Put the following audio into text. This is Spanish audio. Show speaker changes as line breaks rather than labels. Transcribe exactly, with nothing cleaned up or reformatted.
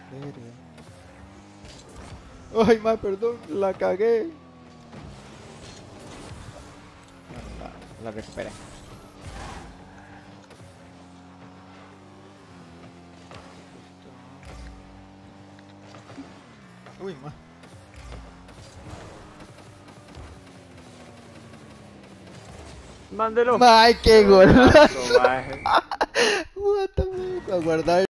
Verga. Ay, ma, perdón, la cagué. Bueno, la, la recuperé. Uy, ma.
Mándelo.
Ay, qué gol.
Golazo, maje.
What the fuck, a guardar.